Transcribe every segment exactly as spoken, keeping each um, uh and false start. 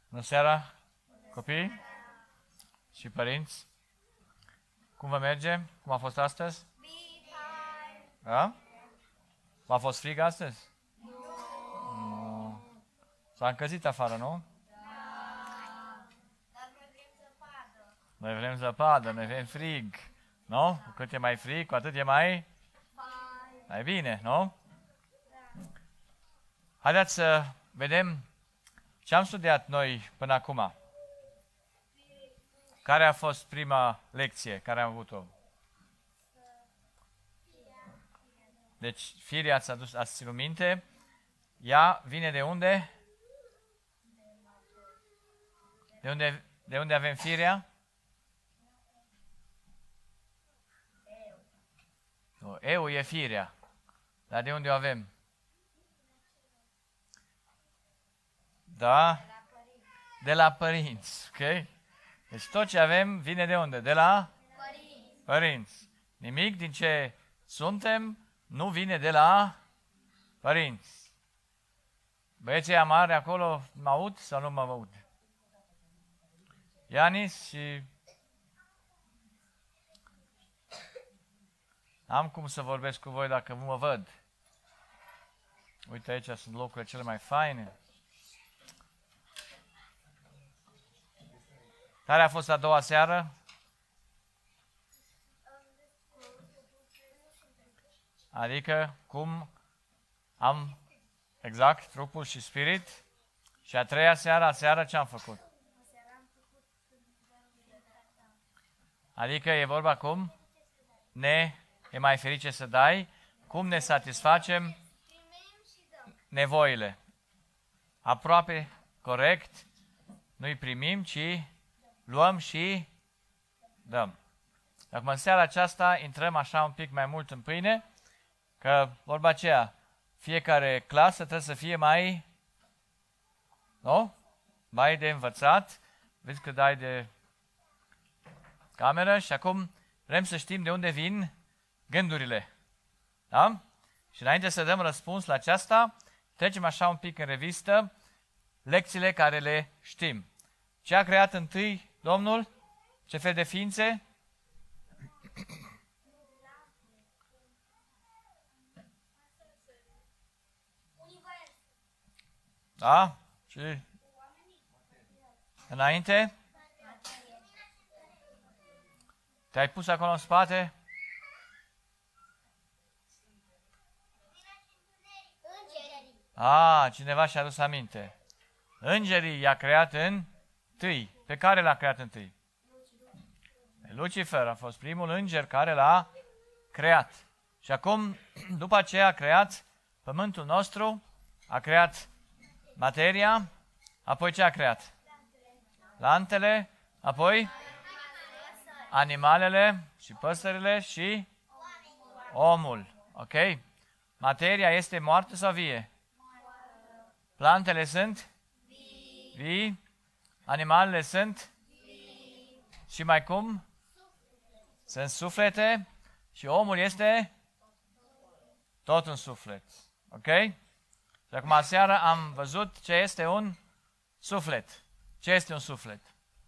Bună seara, copii și părinți. Cum vă merge? Cum a fost astăzi? Da? V-a fost frig astăzi? Nu. S-a încălzit afară, nu? Noi vrem zăpadă, noi vrem frig. Nu? Cu cât e mai frig, cu atât e mai... mai bine, nu? Haideți să vedem ce am studiat noi până acum. Care a fost prima lecție care am avut-o? Deci, firea ați adus, ați ținut minte. Ea vine de unde? De unde, de unde avem firea? Nu, eu e firea. Dar de unde o avem? Da? De la părinți. Ok? Deci tot ce avem vine de unde? De la Părinți. părinți. Nimic din ce suntem nu vine de la părinți. Băieții amari acolo mă aud sau nu mă aud? Ianis și... Am cum să vorbesc cu voi dacă mă văd. Uite, aici sunt locurile cele mai faine. Care a fost a doua seară? Adică cum am, exact, trupul și spirit. Și a treia seară, a seară ce am făcut? Adică e vorba cum ne e mai ferice să dai, cum ne satisfacem nevoile. Aproape corect, nu-i primim, ci luăm și dăm. Acum în seara aceasta intrăm așa un pic mai mult în pâine, că vorba aceea, fiecare clasă trebuie să fie mai, nu? Mai de învățat. Vezi că dai de cameră și acum vrem să știm de unde vin gândurile. Da? Și înainte să dăm răspuns la aceasta, trecem așa un pic în revistă lecțiile care le știm. Ce a creat întâi Domnul? Ce fel de ființe? Da? Și înainte? Te-ai pus acolo în spate? A, cineva și-a adus aminte. Îngerii i-a creat întâi. Pe care l-a creat întâi? Lucifer a fost primul înger care l-a creat. Și acum, după aceea a creat pământul nostru, a creat materia, apoi ce a creat? Plantele, apoi animalele și păsările și omul. Ok? Materia este moartă sau vie? Plantele sunt vii. Animalele sunt vii. Și mai cum? Sunt suflete și omul este tot un suflet. Ok? Și acum aseară am văzut ce este un suflet. Ce este un suflet?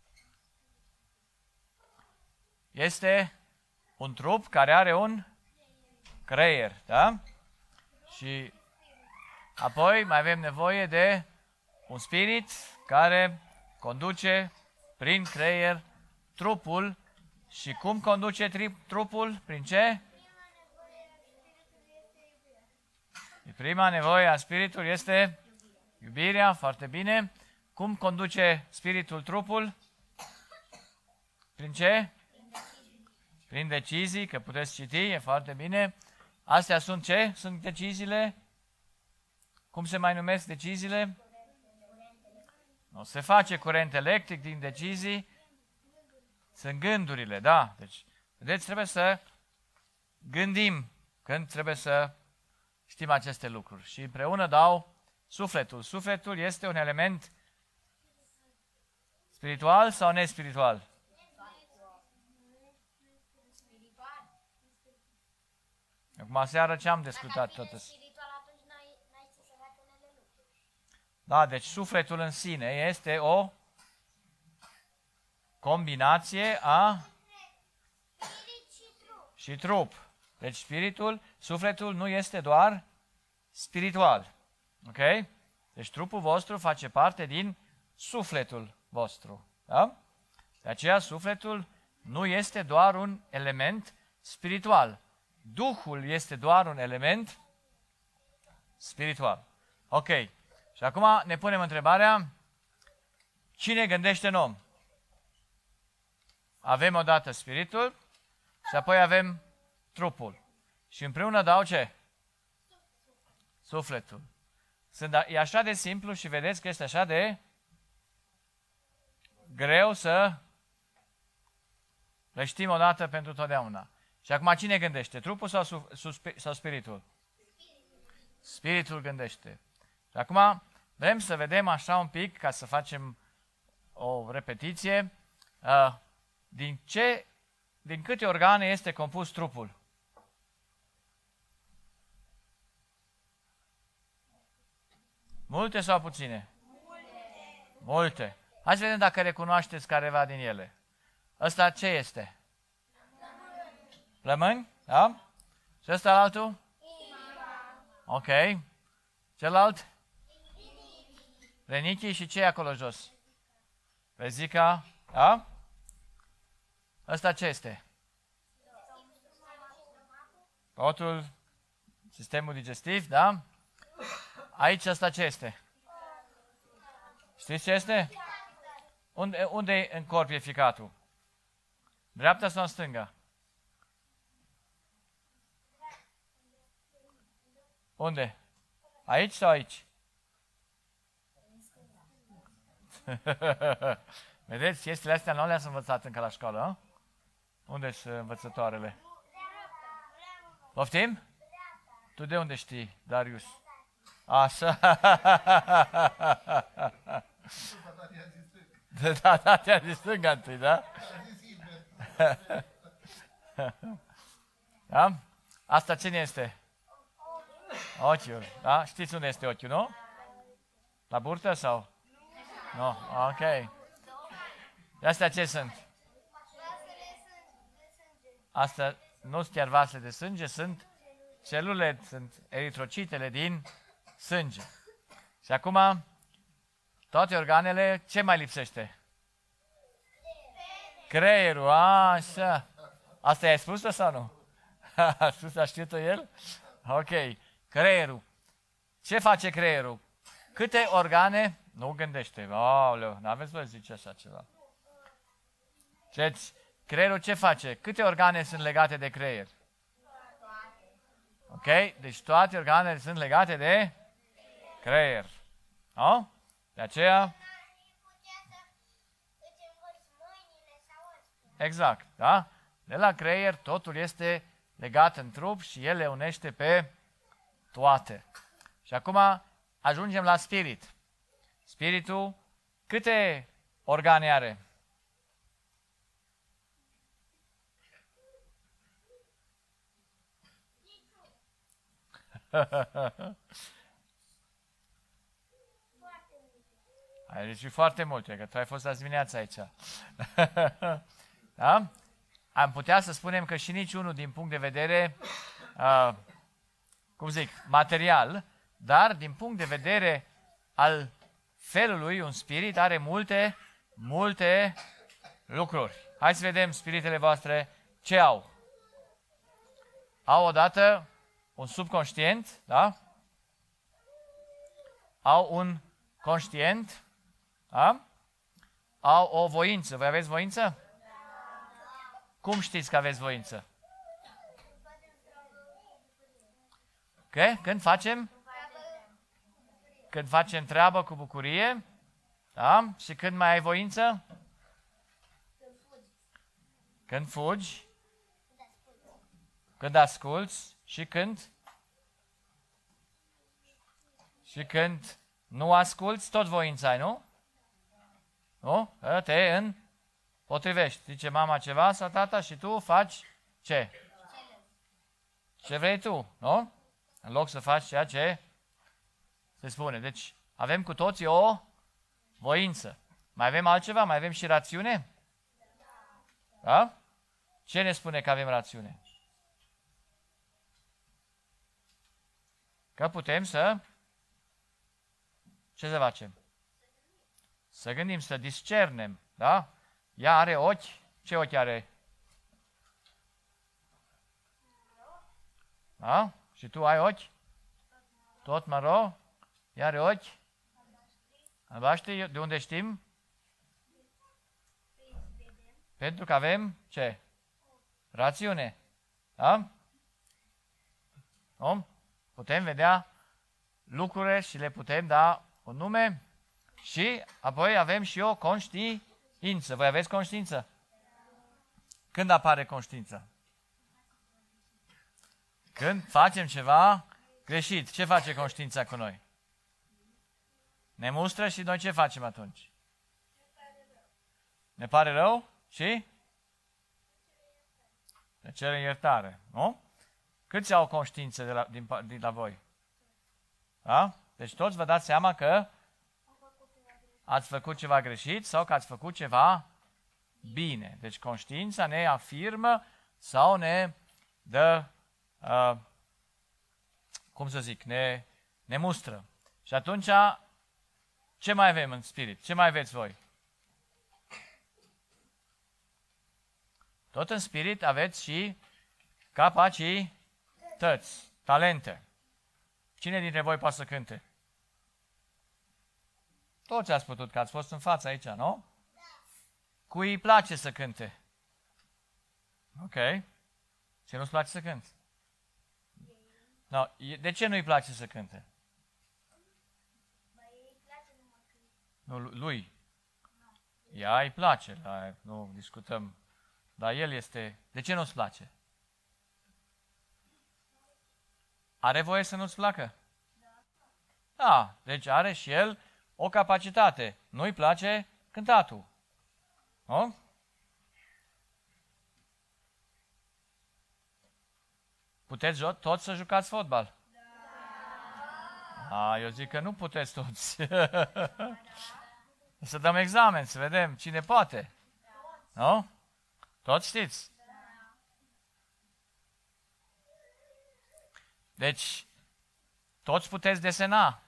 Este un trup care are un creier, da? Și apoi mai avem nevoie de un spirit care conduce prin creier trupul. Și cum conduce trupul? Prin ce? Prima nevoie a spiritului este iubirea, foarte bine. Cum conduce spiritul trupul? Prin ce? Prin decizii, că puteți citi, e foarte bine. Astea sunt ce? Sunt deciziile? Cum se mai numesc deciziile? Nu se face curent electric din decizii. Sunt gândurile, da. Deci, vedeți, trebuie să gândim când trebuie să știm aceste lucruri. Și împreună dau sufletul. Sufletul este un element spiritual sau nespiritual? Acum aseară ce am discutat totuși? Da, deci sufletul în sine este o combinație a și trup. Deci spiritul, sufletul nu este doar spiritual. Ok? Deci trupul vostru face parte din sufletul vostru. Da? De aceea sufletul nu este doar un element spiritual. Duhul este doar un element spiritual. Ok. Și acum ne punem întrebarea, cine gândește în om? Avem odată spiritul și apoi avem trupul. Și împreună dau ce? Sufletul. Sunt, e așa de simplu și vedeți că este așa de greu să le știm odată pentru totdeauna. Și acum cine gândește? Trupul sau, su, su, sau spiritul? Spiritul gândește. Și acum vrem să vedem așa un pic, ca să facem o repetiție, uh, din, ce, din câte organe este compus trupul. Multe sau puține? Multe. Multe. Hai să vedem dacă recunoașteți careva din ele. Ăsta ce este? Plămâni? Da? Și ăsta altul? Ok. Celălalt? Renichii și ce e acolo jos? Vezica? Da? Ăsta ce este? Potul, sistemul digestiv, da? Aici ăsta ce este? Știți ce este? Unde, unde în corp e ficatul? Dreapta sau în stânga? Unde? Aici sau aici? Vedeți, chestiile astea nu le-ați învățat încă la școală, nu? Unde sunt învățătoarele? Poftim? Tu de unde știi, Darius? Așa. Da, da, te-a zis stânga întâi, da? Da? Asta cine este? Ochiul, da? Știți unde este ochiul, nu? La burtă sau? Nu, no. Ok. De astea ce sunt? Astea nu sunt chiar vasele de sânge, sunt celule, sunt eritrocitele din sânge. Și acum, toate organele, ce mai lipsește? Creierul, așa. Asta i-ai spus sau nu? A spus, a știut-o el? Ok. Creierul. Ce face creierul? Câte organe? Nu gândește. Aoleu, n-aveți voi zice așa ceva. Deci, creierul ce face? Câte organe sunt legate de creier? Ok? Deci toate organele sunt legate de creier. No? De aceea... Exact, da? De la creier totul este legat în trup și el le unește pe toate. Și acum ajungem la spirit. Spiritul, câte organe are? Ai zis foarte multe, că tu ai fost azi dimineața aici. Da? Am putea să spunem că și niciunul din punct de vedere, uh, cum zic, material, dar din punct de vedere al felului, un spirit are multe, multe lucruri. Hai să vedem spiritele voastre ce au. Au odată un subconștient, da? Au un conștient, da? Au o voință. Voi aveți voință? Cum știți că aveți voință? Ok? Când facem? Când facem treabă cu bucurie, da? Și când mai ai voință? Când fugi. Când asculți. Și când? Și când nu asculți, tot voința ai, nu? Nu? Te împotrivești. Zice mama ceva sau tata și tu faci ce? Ce vrei tu, nu? În loc să faci ceea ce se spune. Deci avem cu toții o voință. Mai avem altceva? Mai avem și rațiune? Da? Ce ne spune că avem rațiune? Că putem să... Ce să facem? Să gândim, să discernem. Da? Ea are ochi. Ce ochi are? Da? Și tu ai ochi? Tot maro? Ea are ochi? Albaștri. De unde știm? Pentru că avem ce? Rațiune. Da? Om? Putem vedea lucrurile și le putem da un nume și apoi avem și o conștiință. Voi aveți conștiință? Când apare conștiința? Când facem ceva greșit. Ce face conștiința cu noi? Ne mustră și noi ce facem atunci? Ne pare rău și? Ne cerem iertare, nu? Câți au conștiință de la, din, din la voi? Da? Deci toți vă dați seama că ați făcut ceva greșit sau că ați făcut ceva bine. Deci conștiința ne afirmă sau ne dă, uh, cum să zic, ne, ne mustră. Și atunci, ce mai avem în spirit? Ce mai aveți voi? Tot în spirit aveți și capacități, talente. Cine dintre voi poate să cânte? Toți ați putut, că ați fost în față aici, nu? Cui îi place să cânte? Ok. Ce nu-ți place să cânti? No. De ce nu-i place să cânte? Nu, lui. Ea îi place, la, nu discutăm. Dar el este... De ce nu-ți place? Are voie să nu-ți placă? Da, deci are și el o capacitate. Nu-i place cântatul. Nu? Puteți toți să jucați fotbal? Da. A, eu zic că nu puteți toți. Să dăm examen, să vedem cine poate. Nu? Toți știți? Deci, toți puteți desena.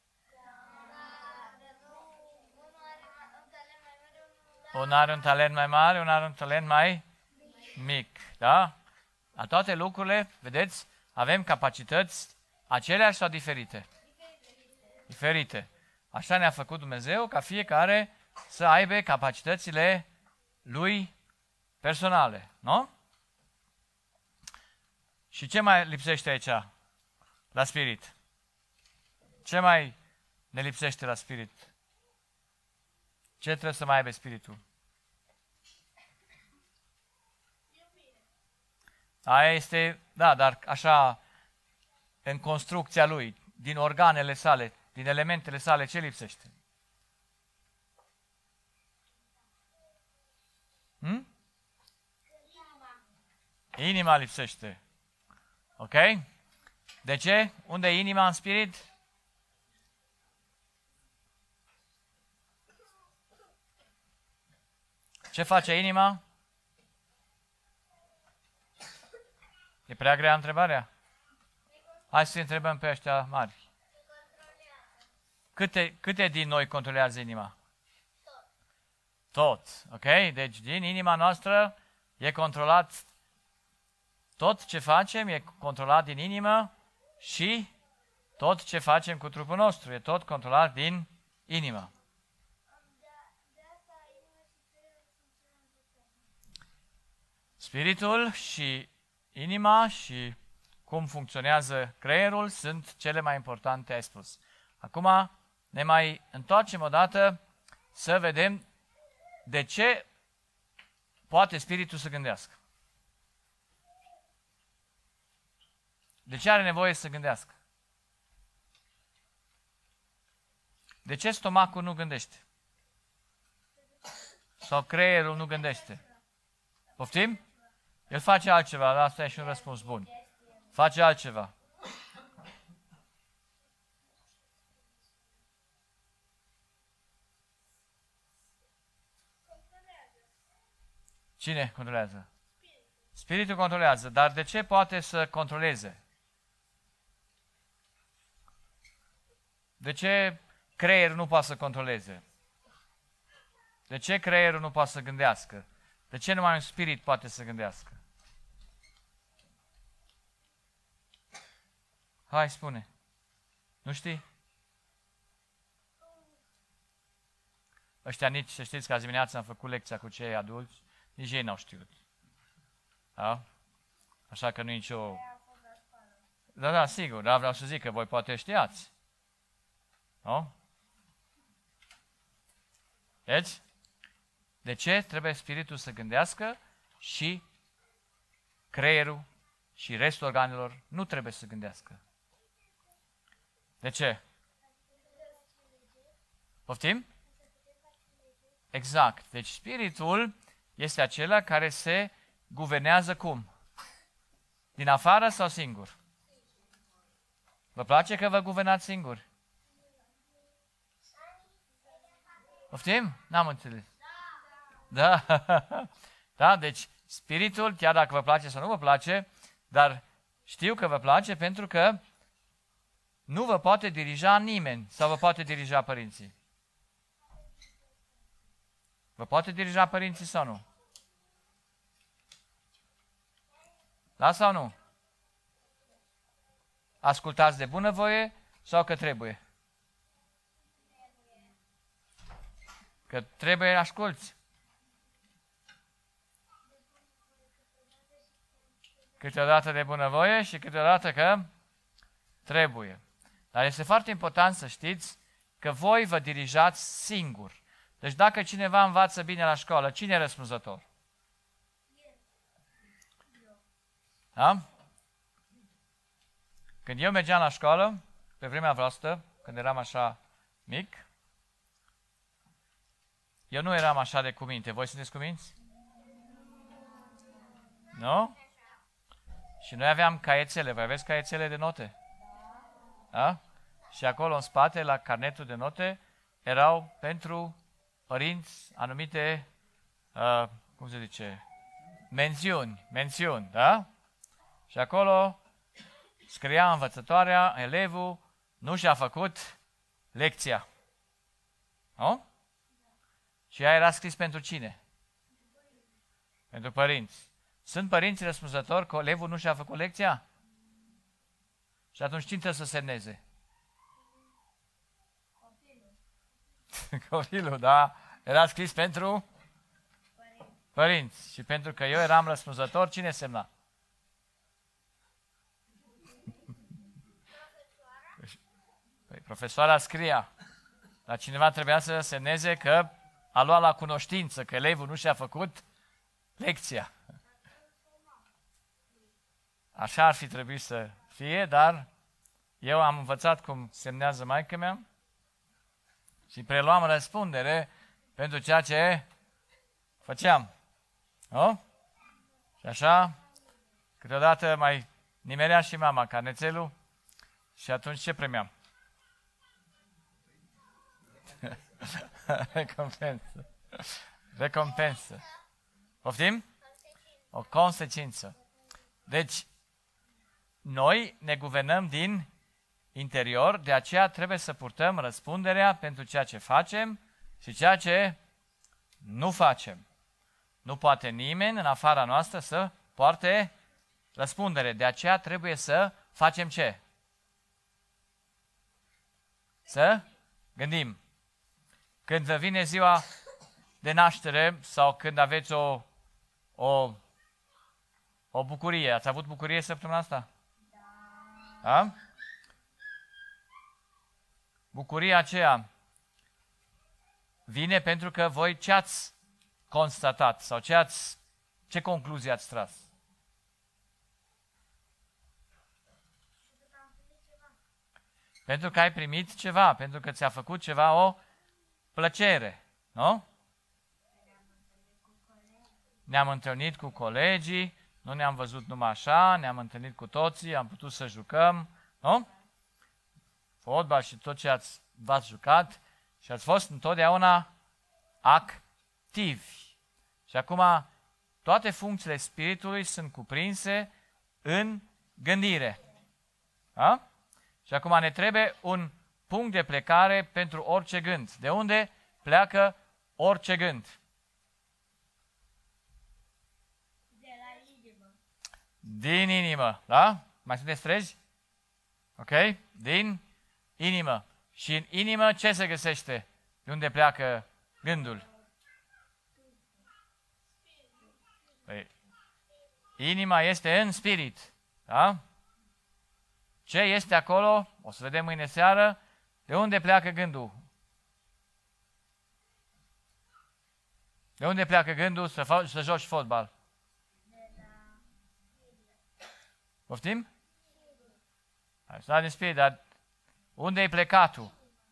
Unul are un talent mai mare, unul are un talent mai mic. Da? La toate lucrurile, vedeți, avem capacități aceleași sau diferite? Diferite. Așa ne-a făcut Dumnezeu ca fiecare să aibă capacitățile lui personale. Nu? Și ce mai lipsește aici? La spirit. Ce mai ne lipsește la spirit? Ce trebuie să mai aibă spiritul? Aia este, da, dar așa, în construcția lui, din organele sale, din elementele sale, ce lipsește? Hmm? Inima lipsește. Ok? De ce? Unde e inima în spirit? Ce face inima? E prea grea întrebarea? Hai să întrebăm pe ăștia mari. Câte, câte din noi controlează inima? Tot. Ok? Deci din inima noastră e controlat tot ce facem, e controlat din inimă și tot ce facem cu trupul nostru e tot controlat din inimă. Spiritul și inima și cum funcționează creierul sunt cele mai importante, ai spus. Acum ne mai întoarcem o dată să vedem de ce poate spiritul să gândească. De ce are nevoie să gândească? De ce stomacul nu gândește? Sau creierul nu gândește? Poftim? El face altceva, dar asta e și un răspuns bun. Face altceva. Cine controlează? Spiritul controlează, dar de ce poate să controleze? De ce creierul nu poate să controleze? De ce creierul nu poate să gândească? De ce numai un spirit poate să gândească? Hai, spune. Nu știi? Ăștia nici, să știți că azi dimineața am făcut lecția cu cei adulți, nici ei n-au știut. Da? Așa că nu e nicio... Da, da, sigur, dar vreau să zic că voi poate știați. Nu? Deci, de ce trebuie spiritul să gândească și creierul și restul organelor nu trebuie să gândească? De ce? Poftim? Exact. Deci spiritul este acela care se guvernează cum? Din afară sau singur? Vă place că vă guvernați singuri? Poftim? N-am înțeles. Da. Da, deci spiritul, chiar dacă vă place sau nu vă place, dar știu că vă place pentru că nu vă poate dirija nimeni sau vă poate dirija părinții. Vă poate dirija părinții sau nu? Da sau nu? Ascultați de bunăvoie sau că trebuie? Că trebuie asculți. Câteodată de bunăvoie și câteodată că trebuie. Dar este foarte important să știți că voi vă dirijați singur. Deci dacă cineva învață bine la școală, cine e răspunzător? Da? Când eu mergeam la școală, pe vremea voastră, când eram așa mic, eu nu eram așa de cuminte. Voi sunteți cuminți? Nu? Și noi aveam caiețele. Voi aveți caiețele de note? Da? Și acolo în spate, la carnetul de note, erau pentru părinți anumite, uh, cum se zice, mențiuni, mențiuni, da? Și acolo scria învățătoarea, elevul nu și-a făcut lecția. Nu? Și ea era scris pentru cine? Pentru părinți. Sunt părinți răspunzători că elevul nu și-a făcut lecția? Și atunci cine trebuie să semneze? Copilul. Copilul, da. Era scris pentru? Părinți. Părinți. Și pentru că eu eram răspunzător, cine semna? Păi, profesoara scria. Dar cineva trebuia să semneze că a luat la cunoștință că elevul nu și-a făcut lecția. Așa ar fi trebuit să fie, dar eu am învățat cum semnează maică-mea și preluam răspundere pentru ceea ce făceam. Nu? Și așa, câteodată mai nimerea și mama carnețelul și atunci ce premiam? Recompensă. Recompensă. Poftim? O consecință. Deci, noi ne guvernăm din interior, de aceea trebuie să purtăm răspunderea pentru ceea ce facem și ceea ce nu facem. Nu poate nimeni în afara noastră să poarte răspundere. De aceea trebuie să facem ce? Să gândim. Când vă vine ziua de naștere sau când aveți o, o, o bucurie. Ați avut bucurie săptămâna asta? Da. Da? Bucuria aceea vine pentru că voi ce ați constatat sau ce, ați, ce concluzie ați tras? Pentru că ai primit ceva, pentru că ți-a făcut ceva o plăcere, nu? Ne-am întâlnit cu colegii, nu ne-am văzut numai așa, ne-am întâlnit cu toții, am putut să jucăm, nu? Fotbal și tot ce ați, v-ați jucat și ați fost întotdeauna activi. Și acum toate funcțiile Spiritului sunt cuprinse în gândire. Da? Și acum ne trebuie un punct de plecare pentru orice gând. De unde pleacă orice gând? De la inimă. Din inimă. Da? Mai sunteți trezi? Ok? Din inimă. Și în inimă ce se găsește? De unde pleacă gândul? Păi, inima este în spirit. Da? Ce este acolo? O să vedem mâine seară. De unde pleacă gândul? De unde pleacă gândul să, faci, să joci fotbal? Poftim? Hai să din spirit, dar unde e plecatul?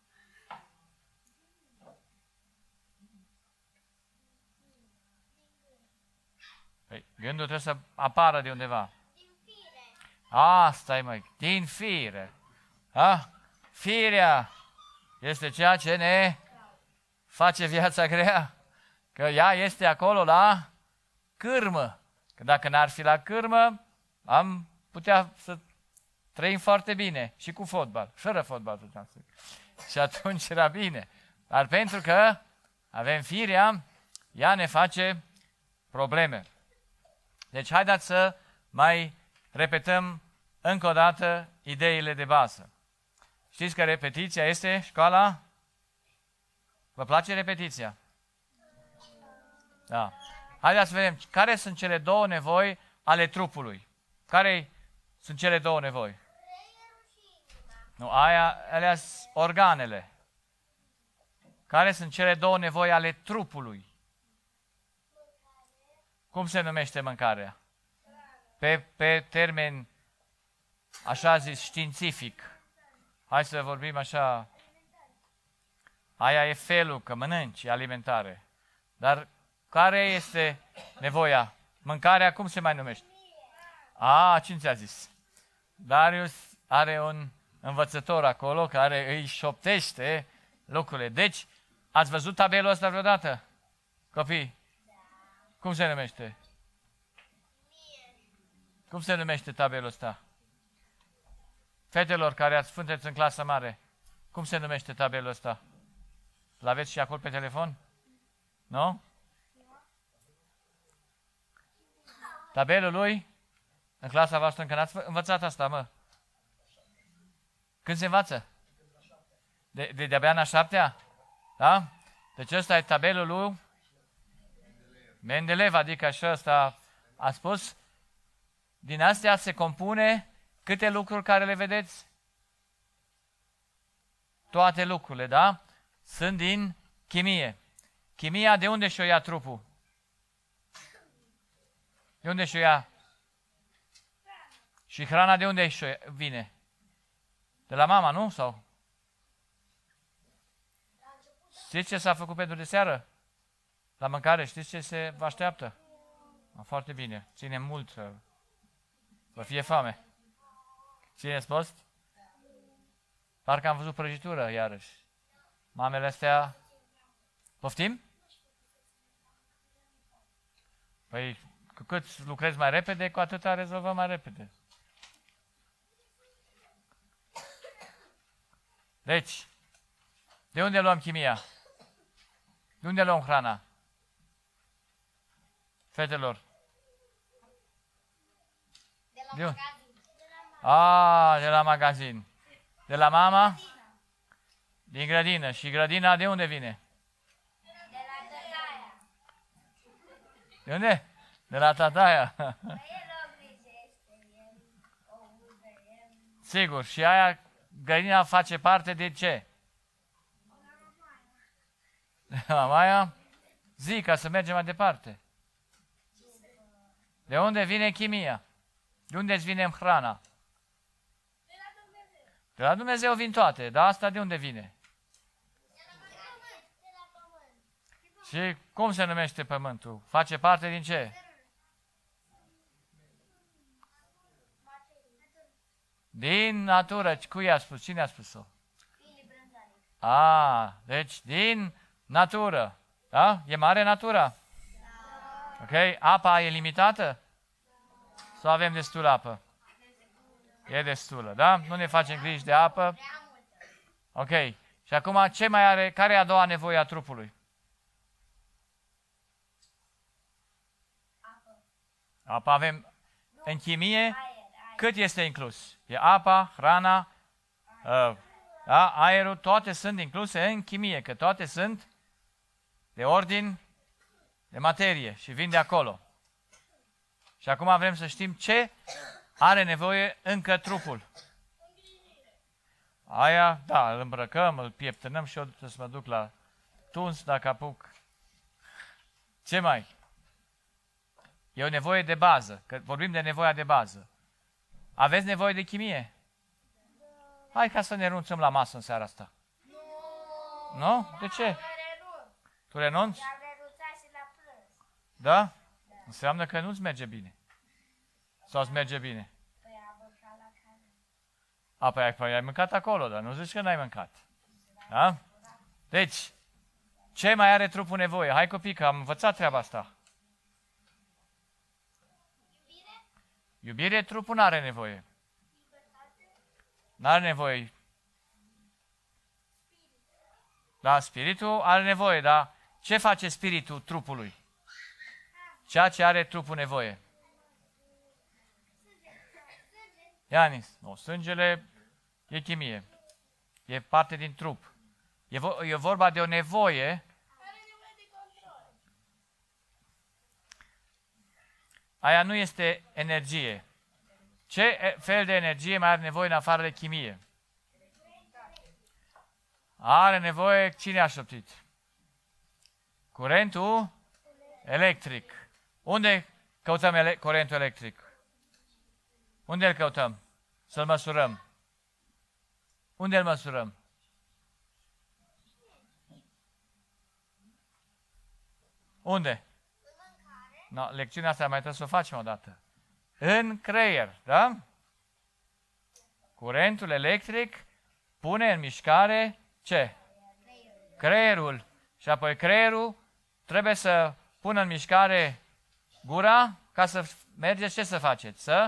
Păi, gândul trebuie să apară de undeva. Din fire. Asta e, măi, din fire. Ha? Firea este ceea ce ne face viața grea. Că ea este acolo la cârmă. Că dacă n-ar fi la cârmă, am putea să trăim foarte bine. Și cu fotbal. Fără fotbal puteam să. Și atunci era bine. Dar pentru că avem firea, ea ne face probleme. Deci haideți să mai repetăm încă o dată ideile de bază. Știți că repetiția este școala? Vă place repetiția? Da. Haideți să vedem care sunt cele două nevoi ale trupului. Care sunt cele două nevoi? Nu, aia, alea sunt organele. Care sunt cele două nevoi ale trupului? Cum se numește mâncarea? Pe, pe termen, așa zis, științific. Hai să vorbim așa. Aia e felul, că mănânci, e alimentare. Dar care este nevoia? Mâncarea, cum se mai numește? A, cine ți-a zis? Darius are un învățător acolo care îi șoptește lucrurile. Deci, ați văzut tabelul ăsta vreodată? Copii? Cum se numește? Cum se numește tabelul ăsta? Fetelor care ați sunteți în clasă mare, cum se numește tabelul ăsta? L-aveți și acolo pe telefon? Nu? Tabelul lui? În clasa voastră încă n-ați învățat asta, mă? Când se învață? De, de, de-abia în a șaptea? Da? Deci ăsta e tabelul lui Mendeleev, adică așa ăsta a spus. Din astea se compune câte lucruri care le vedeți? Toate lucrurile, da? Sunt din chimie. Chimia de unde și-o ia trupul? De unde și-o ia? Și hrana de unde și-o vine? De la mama, nu? Sau? Știți ce s-a făcut pentru de seară? La mâncare, știți ce se vă așteaptă? Foarte bine. Ține mult să vă fie foame. Țineți post? Parcă am văzut prăjitură, iarăși. Mamele astea... Poftim? Păi, cu cât lucrezi mai repede, cu atâta rezolvăm mai repede. Deci, de unde luăm chimia? De unde luăm hrana? Fetelor. De la De unde? magazin. A, de la magazin. De la mama? Din grădină. Și grădina de unde vine? De la tătaia. De unde? De la tataia. Dar el o grijește, el o udă, el... Sigur. Și aia, grădina face parte de ce? De la mamaia? Zi, ca să mergem mai departe. De unde vine chimia? De unde îți vine hrana? De la Dumnezeu. De la Dumnezeu vin toate, dar asta de unde vine? De la pământ. De la pământ. Și cum se numește pământul? Face parte din ce? Din natură. Cui a spus? Cine a spus-o? Filip Brânzanic. A, deci din natură. Da? E mare natura? Ok? Apa e limitată? Sau avem destul apă? E destulă, da? Nu ne facem griji de apă. Ok. Și acum, ce mai are, care e a doua nevoie a trupului? Apa avem în chimie. Cât este inclus? E apa, hrana, uh, da? Aerul, toate sunt incluse în chimie, că toate sunt de ordin de materie și vin de acolo. Și acum vrem să știm ce are nevoie încă trupul. Aia, da, îl îmbrăcăm, îl pieptănăm și eu trebuie să mă duc la tuns dacă apuc. Ce mai? E o nevoie de bază, că vorbim de nevoia de bază. Aveți nevoie de chimie? Hai ca să ne renunțăm la masă în seara asta. Nu? De ce? Tu renunți? Da? Înseamnă că nu-ți merge bine. Sau îți merge bine? A, păi ai, păi ai mâncat acolo, dar nu zici că n-ai mâncat. Da? Deci, ce mai are trupul nevoie? Hai copii, că am învățat treaba asta. Iubire? Iubire, trupul n-are nevoie. N-are nevoie. Da, spiritul are nevoie, dar ce face spiritul trupului? Ceea ce are trupul nevoie. Ianis, nu, sângele e chimie. E parte din trup. E, vo- e vorba de o nevoie. Aia nu este energie. Ce fel de energie mai are nevoie în afară de chimie? Are nevoie, cine a șoptit? Curentul electric. Unde căutăm ele- curentul electric? Unde îl căutăm? Să-l măsurăm. Unde îl măsurăm? Unde? No, lecțiunea asta mai trebuie să o facem o dată. În creier, da? Curentul electric pune în mișcare ce? Creierul. Și apoi creierul trebuie să pună în mișcare gura ca să mergeți, ce să faceți? Să?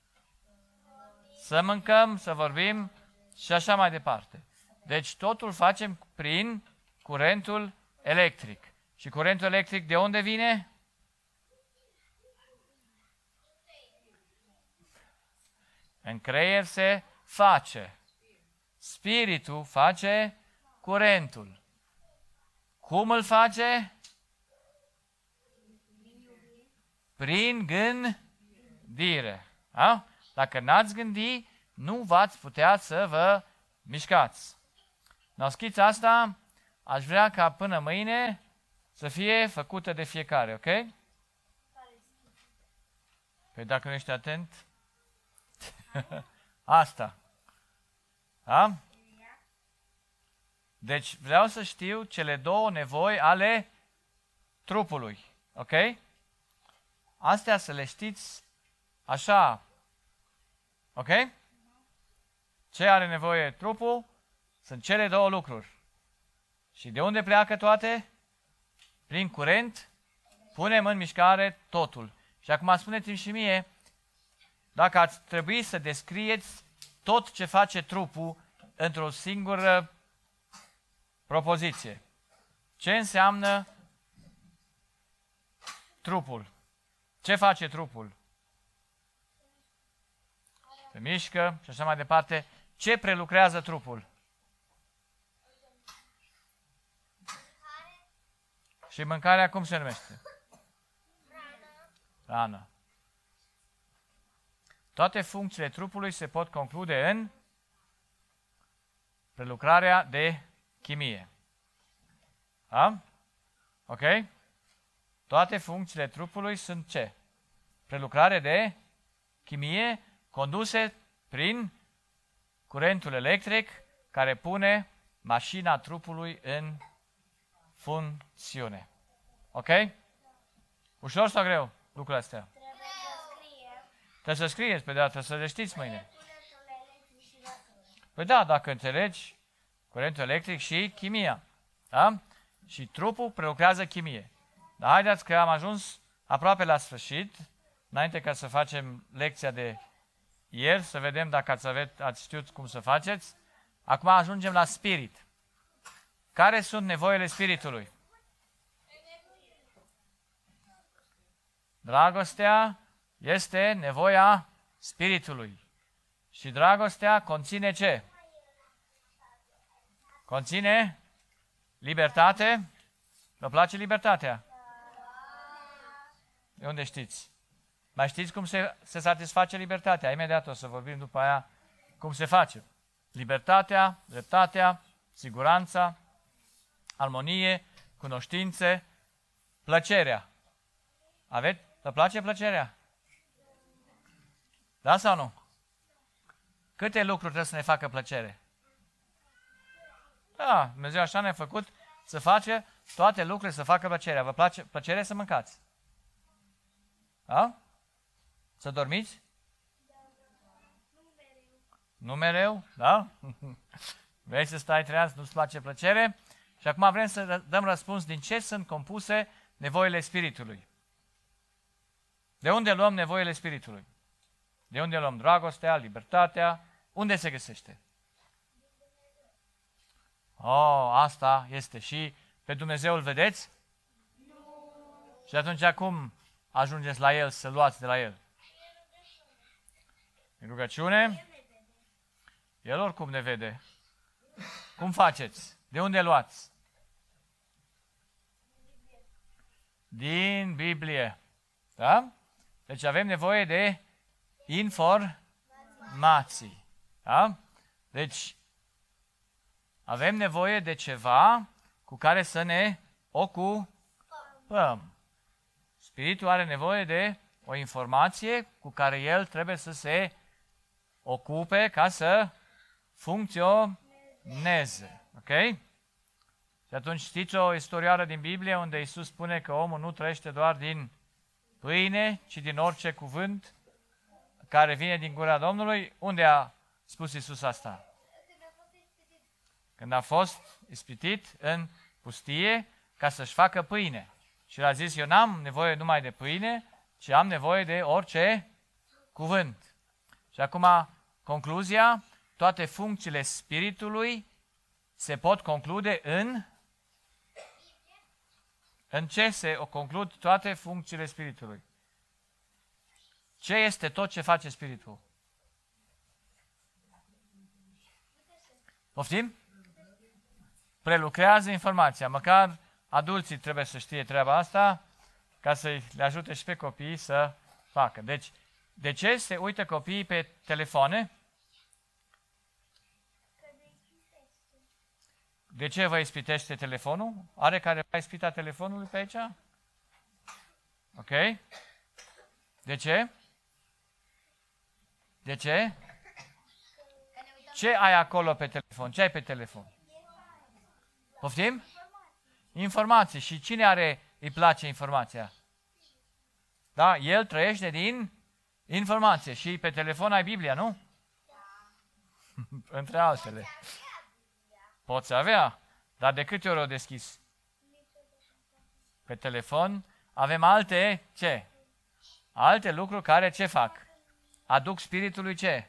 Să mâncăm, să vorbim și așa mai departe. Deci totul facem prin curentul electric. Și curentul electric de unde vine? În creier se face. Spiritul face curentul. Cum îl face? Prin gândire. Da? Dacă n-ați gândi, nu v-ați putea să vă mișcați. În schița asta, aș vrea ca până mâine să fie făcută de fiecare, ok? Păi dacă nu ești atent, asta. Da? Deci vreau să știu cele două nevoi ale trupului, ok? Astea să le știți așa. Ok? Ce are nevoie trupul? Sunt cele două lucruri. Și de unde pleacă toate? Prin curent punem în mișcare totul. Și acum spuneți-mi și mie, dacă ați trebui să descrieți tot ce face trupul într-o singură propoziție. Ce înseamnă trupul? Ce face trupul? Se mișcă și așa mai departe. Ce prelucrează trupul? Și mâncarea cum se numește? Hrană. Toate funcțiile trupului se pot conclude în prelucrarea de chimie. Da? Ok? Toate funcțiile trupului sunt ce? Prelucrare de chimie conduse prin curentul electric care pune mașina trupului în funcțiune. Ok? Ușor sau greu lucrurile astea? Trebuie să scriem. Trebuie să scrieți pe dată, să le știți mâine. Păi da, dacă înțelegi curentul electric și chimia. Da? Și trupul prelucrează chimie. Dar haideți că am ajuns aproape la sfârșit, înainte ca să facem lecția de ieri, să vedem dacă ați, aveți, ați știut cum să faceți. Acum ajungem la spirit. Care sunt nevoile spiritului? Dragostea este nevoia spiritului. Și dragostea conține ce? Conține libertate. Vă place libertatea? De unde știți? Mai știți cum se, se satisface libertatea? Imediat o să vorbim după aia cum se face. Libertatea, dreptatea, siguranța, armonie, cunoștințe, plăcerea. Aveți? Vă place plăcerea? Da sau nu? Câte lucruri trebuie să ne facă plăcere? Da, Dumnezeu așa ne-a făcut să face toate lucrurile să facă plăcerea. Vă place plăcere să mâncați? Da? Să dormiți? Nu mereu? Da? Vrei să stai treaz, nu-ți place plăcere? Și acum vrem să dăm răspuns din ce sunt compuse nevoile spiritului. De unde luăm nevoile spiritului? De unde luăm dragostea, libertatea? Unde se găsește? Oh, asta este. Și pe Dumnezeu îl vedeți? Nu. Și atunci cum ajungeți la El, să luați de la El? În rugăciune? El oricum ne vede. Cum faceți? De unde luați? Din Biblie. Da? Deci avem nevoie de informații. Da? Deci avem nevoie de ceva cu care să ne ocupăm. Spiritul are nevoie de o informație cu care el trebuie să se ocupe ca să funcționeze. Ok? Și atunci știți o istorioară din Biblie unde Iisus spune că omul nu trăiește doar din pâine, ci din orice cuvânt care vine din gura Domnului. Unde a spus Iisus asta? Când a fost ispitit în pustie ca să-și facă pâine. Și el a zis, eu n-am nevoie numai de pâine, ci am nevoie de orice cuvânt. Și acum, concluzia, toate funcțiile Spiritului se pot conclude în... În ce se conclud toate funcțiile Spiritului? Ce este tot ce face Spiritul? Poftim? Prelucrează informația. Măcar adulții trebuie să știe treaba asta ca să le ajute și pe copii să facă. Deci, de ce se uită copiii pe telefoane? De ce vă ispitește telefonul? Are careva ispita telefonului pe aici? Ok? De ce? De ce? Ce ai acolo pe telefon? Ce ai pe telefon? Poftim? Informații. Și cine are, îi place informația? Da? El trăiește din informație. Și pe telefon ai Biblia, nu? Între altele. Poți avea, dar de câte ori o deschis? Pe telefon avem alte, ce? Alte lucruri care ce fac? Aduc Spiritului ce?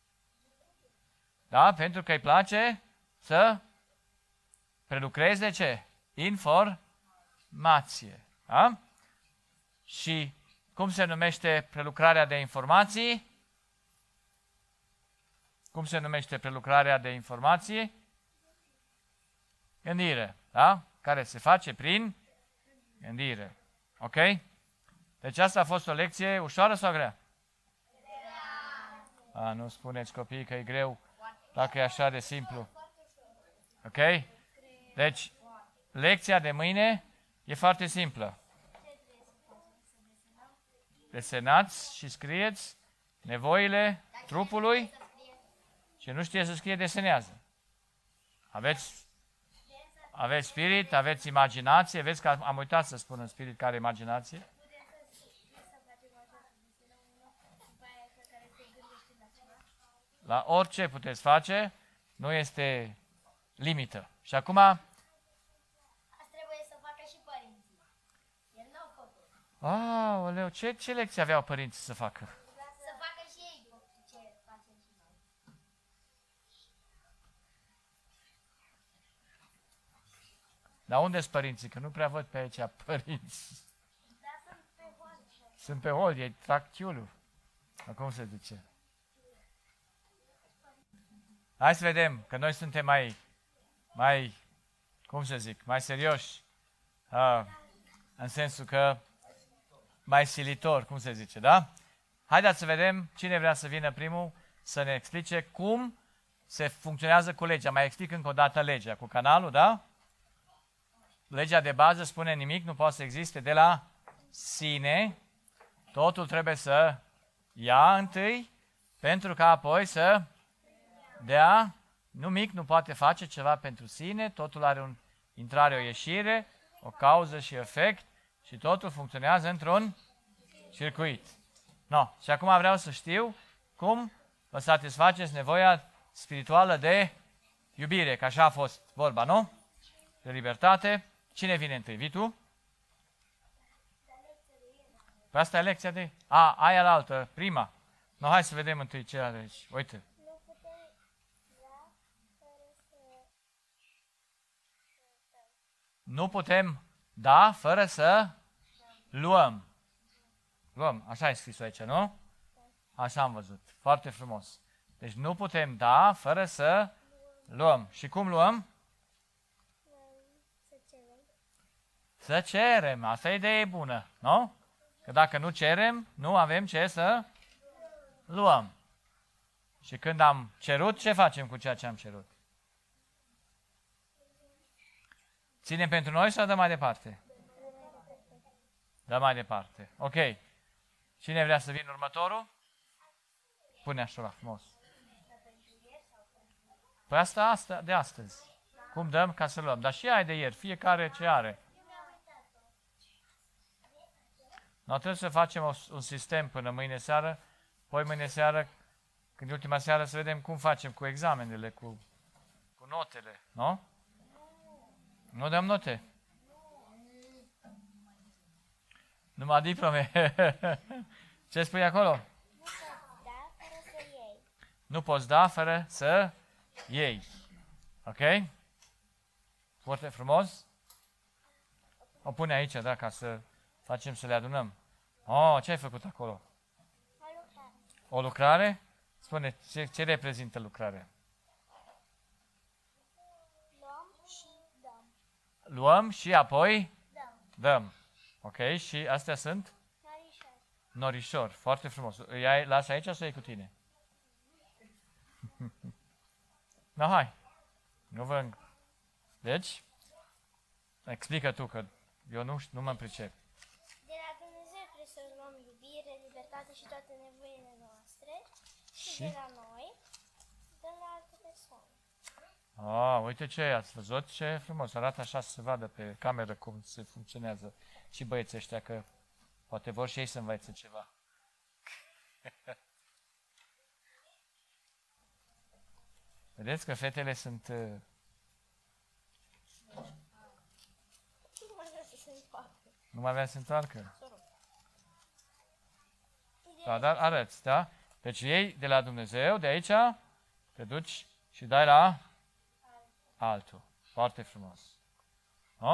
Da? Pentru că îi place să prelucreze ce? Informație. Da? Și cum se numește prelucrarea de informații? Cum se numește prelucrarea de informații? Gândire. Da? Care se face prin gândire. Ok? Deci asta a fost o lecție ușoară sau grea? A, nu spuneți copiii că e greu dacă e așa de simplu. Ok? Deci, lecția de mâine e foarte simplă. Desenați și scrieți nevoile trupului. Și nu știe să scrie, desenează. Aveți, aveți spirit, aveți imaginație. Vezi că am uitat să spun în spirit care imaginație. La orice puteți face, nu este limită. Și acum... Asta trebuie să facă și părinții. El n-au făcut. Aoleu, ce, ce lecții aveau părinții să facă? Să facă și ei ce facem și noi. Dar unde sunt părinții? Că nu prea văd pe aici părinți. Dar sunt pe hol. Sunt pe hol, ei trag chiulul. Cum se zice? Hai să vedem, că noi suntem mai, mai, cum să zic, mai serioși. Uh, în sensul că mai silitor, cum se zice, da? Haideți să vedem cine vrea să vină primul să ne explice cum se funcționează cu legea. Mai explic încă o dată legea cu canalul, da? Legea de bază spune nimic nu poate să existe de la sine. Totul trebuie să ia întâi pentru ca apoi să dea. Nimic nu poate face ceva pentru sine. Totul are o intrare, o ieșire, o cauză și efect și totul funcționează într-un circuit. No. Și acum vreau să știu cum vă satisfaceți nevoia spirituală de iubire, că așa a fost vorba, nu? De libertate. Cine vine întâi? Vii tu? Păi asta e lecția de... A, aia la altă, prima. No, hai să vedem întâi ce are aici. Uite. Nu putem da fără să luăm. Luăm, așa e scris aici, nu? Așa am văzut. Foarte frumos. Deci nu putem da fără să luăm. Și cum luăm? Să cerem. Să cerem. Asta e idee bună, nu? Că dacă nu cerem, nu avem ce să luăm. Și când am cerut, ce facem cu ceea ce am cerut? Ținem pentru noi sau dăm mai departe? Dăm mai departe. Ok. Cine vrea să vină următorul? Pune așa frumos. Păi asta, asta de astăzi. Cum dăm ca să luăm? Dar și aia de ieri, fiecare ce are. Noi trebuie să facem o, un sistem până mâine seară, poi mâine seară, când e ultima seară, să vedem cum facem cu examenele, cu, cu notele, nu? Nu dăm note. Numai diplome. Ce spui acolo? Nu poți da fără să iei. Nu poți da fără să iei. Ok? Foarte frumos. O pune aici, da, ca să facem să le adunăm. Oh, ce ai făcut acolo? O lucrare. O lucrare? Spune, ce, ce reprezintă lucrarea? Luăm și dăm. Luăm și apoi Dăm. dăm. Ok? Și astea sunt? Norișor. Norișor. Foarte frumos. Îi ai, lași aici sau e cu tine? No, hai. Nu vă... Deci, explică tu, că eu nu, știu, nu mă pricep. De la Dumnezeu trebuie să luăm iubire, libertate și toate nevoile noastre. Și, Și? de la noi, dăm la alte persoane. Ah, uite ce ați văzut, ce frumos. Arată așa să se vadă pe cameră cum se funcționează. Și băieții ăștia, că poate vor și ei să învețe ceva. Vedeți că fetele sunt... uh, Nu mai vrea să se întoarcă. Nu mai vrea să se întoarcă. Să rog. Da, dar arăți, da? Deci ei de la Dumnezeu, de aici, te duci și dai la altul. Foarte frumos. Nu?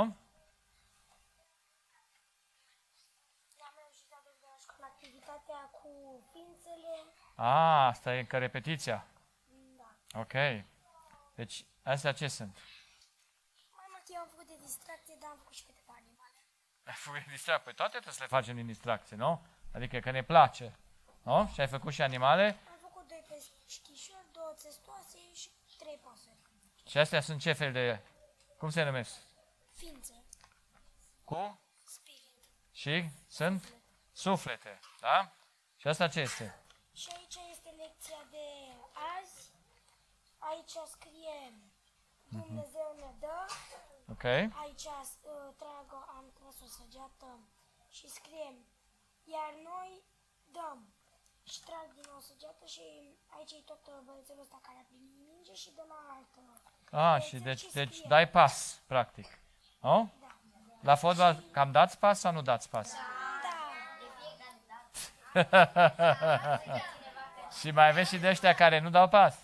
Am reușit să avem de la școală activitatea cu ființele. A, asta e încă repetiția. Da. Ok. Deci, astea ce sunt? Mai mult eu am făcut de distracție, dar am făcut și câteva animale. Ai făcut distracție. Păi toate trebuie să le facem din distracție, nu? Adică că ne place. Nu? Și ai făcut și animale. Am făcut doi peștișori, două țestoase și trei păsări. Și astea sunt ce fel de... Cum se numesc? Ființe. Cu? Spirit. Și sunt suflete. Da? Și asta ce este? Și aici este lecția de azi. Aici scrie Dumnezeu ne dă. Ok. Aici uh, trag, am tras o săgeată și scrie iar noi dăm. Și trag din nou săgeată și aici e tot uh, băiețelul ăsta care a primit minge și dă la altă. Ah, și deci, deci dai pas, practic. Nu? Da. La fotbal cam dați pas sau nu dați pas? Da. Și mai aveți și de ăștia care nu dau pas.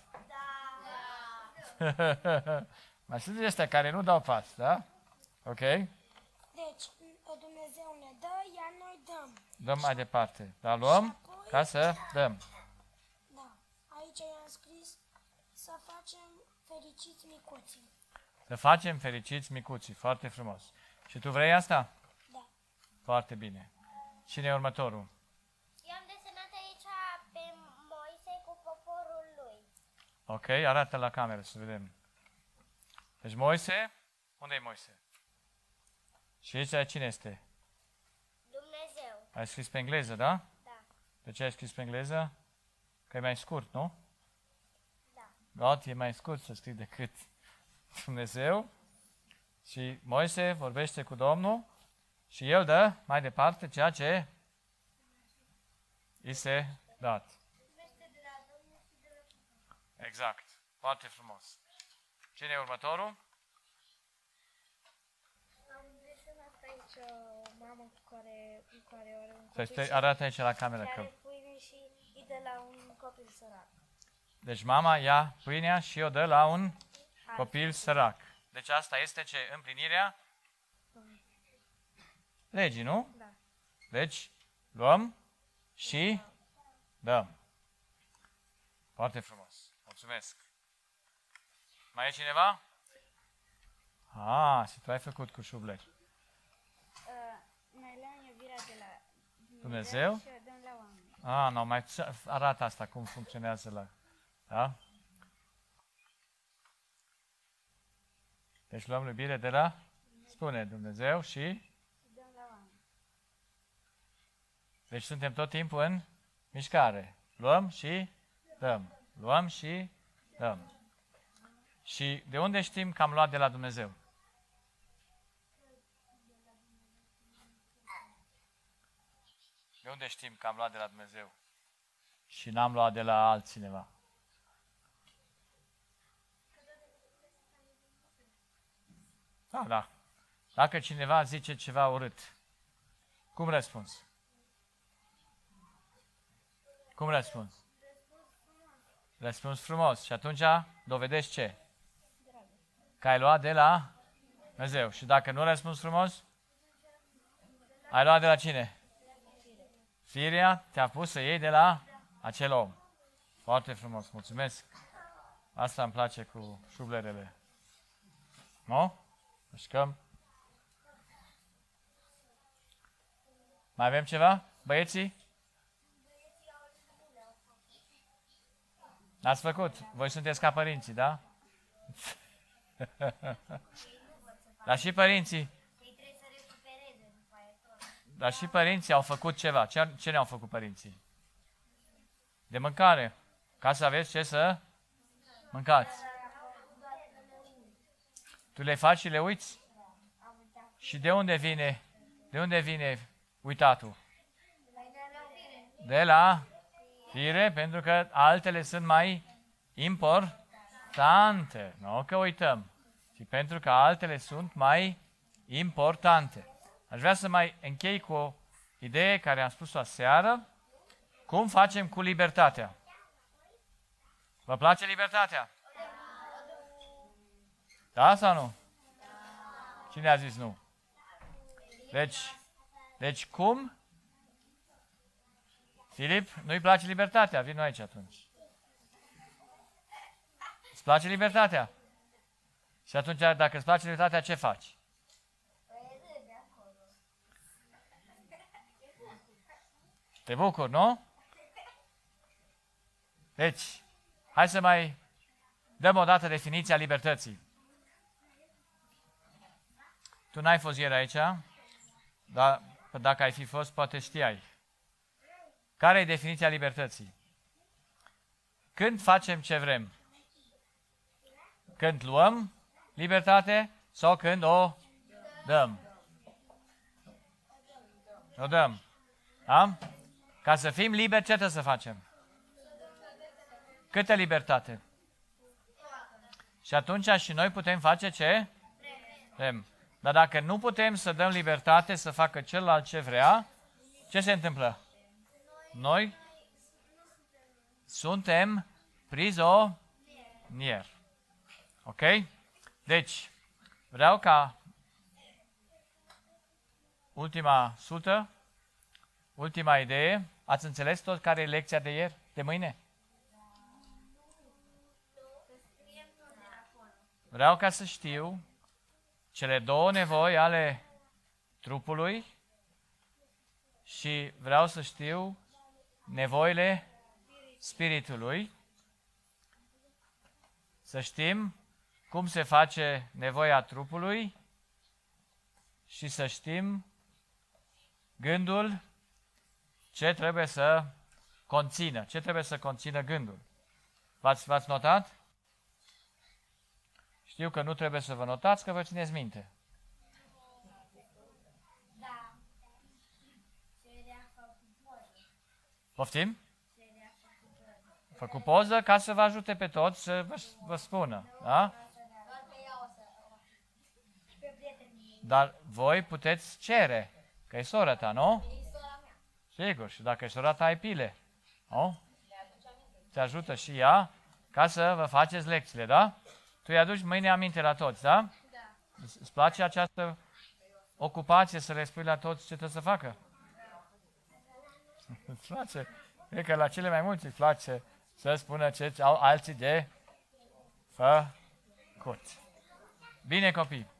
Mai sunt de ăștia care nu dau pas, da? Ok? Deci, Dumnezeu ne dă, iar noi dăm. Dăm mai departe. Dar luăm Și apoi- ca să dăm. Da. Aici i-am scris să facem fericiți micuții. Să facem fericiți micuții. Foarte frumos. Și tu vrei asta? Da. Foarte bine. Cine e următorul? Eu am desenat aici pe Moise cu poporul lui. Ok, arată la cameră să vedem. Deci Moise, unde e Moise? Și aici cine este? Dumnezeu. Ai scris pe engleză, da? Da. De ce ai scris pe engleză? Că e mai scurt, nu? Da. God e mai scurt să scrii decât Dumnezeu. Și Moise vorbește cu Domnul și el dă mai departe ceea ce îi se dat. Exact. Foarte frumos. Cine e următorul? Am desenat aici o mamă cu care, cu care are un Să copil te și arată aici la cameră. are Că... pâine și îi dă la un copil sărac. Deci mama ia pâinea și o dă la un copil sărac. Deci asta este ce? Împlinirea legii, nu? Da. Deci luăm și dăm. Foarte frumos. Mulțumesc. Mai e cineva? Ah, și tu ai făcut cu șubleri. Noi luăm iubirea de la Dumnezeu? și o dăm la oameni. Ah, nu, mai arată asta cum funcționează la... Da? Deci luăm iubire de la, spune Dumnezeu și... Și dăm la oameni. Deci suntem tot timpul în mișcare. Luăm și dăm. Luăm și dăm. Și de unde știm că am luat de la Dumnezeu? De unde știm că am luat de la Dumnezeu? Și n-am luat de la altcineva? Da, da. Dacă cineva zice ceva urât, cum răspunzi? Cum răspunzi? Răspuns frumos. Și atunci dovedești ce? Că ai luat de la Dumnezeu. Și dacă nu răspunzi frumos, ai luat de la cine? Firea te-a pus să iei de la acel om. Foarte frumos. Mulțumesc. Asta îmi place cu șublerele. Nu? Mișcăm. Mai avem ceva? Băieții? Ați făcut. Voi sunteți ca părinții, da? Dar și părinții. Dar și părinții au făcut ceva. Ce, ce ne-au făcut părinții? De mâncare. Ca să aveți ce să mâncați. Tu le faci și le uiți? Și de unde vine? De unde vine uitatul? De la fire, pentru că altele sunt mai importante. Nu că uităm, ci pentru că altele sunt mai importante. Aș vrea să mai închei cu o idee care am spus-o aseară. Cum facem cu libertatea? Vă place libertatea? Da sau nu? Cine a zis nu? Deci, deci cum? Filip, nu-i place libertatea? Vino aici atunci. Îți place libertatea? Și atunci, dacă îți place libertatea, ce faci? Te bucuri, nu? Deci, hai să mai dăm o dată definiția libertății. Tu n-ai fost ieri aici, dar dacă ai fi fost, poate știai. Care e definiția libertății? Când facem ce vrem? Când luăm libertate sau când o dăm? O dăm. Da? Ca să fim liberi, ce trebuie să facem? Câtă libertate? Și atunci și noi putem face ce? Vrem. Dar dacă nu putem să dăm libertate să facă celălalt ce vrea, ce se întâmplă? Noi suntem prizonieri. Ok? Deci, vreau ca ultima sută, ultima idee, ați înțeles tot care e lecția de ieri, de mâine? Vreau ca să știu cele două nevoi ale trupului și vreau să știu nevoile spiritului. Să știm cum se face nevoia trupului și să știm gândul ce trebuie să conțină, ce trebuie să conțină gândul. V-ați, v-ați notat? Știu că nu trebuie să vă notați, că vă țineți minte. Da. Poftim? Făcut poză ca să vă ajute pe toți să vă, vă spună. Da? Dar voi puteți cere, că e sora ta, nu? Sigur, și dacă e sora ta, ai pile. Nu? Te ajută și ea ca să vă faceți lecțiile, da? Tu îi aduci mâine aminte la toți, da? Da. Îți place această ocupație să le spui la toți ce trebuie să facă? Îți place? Cred că la cele mai mulți îți place să spună ce au alții de făcut. Bine, copii!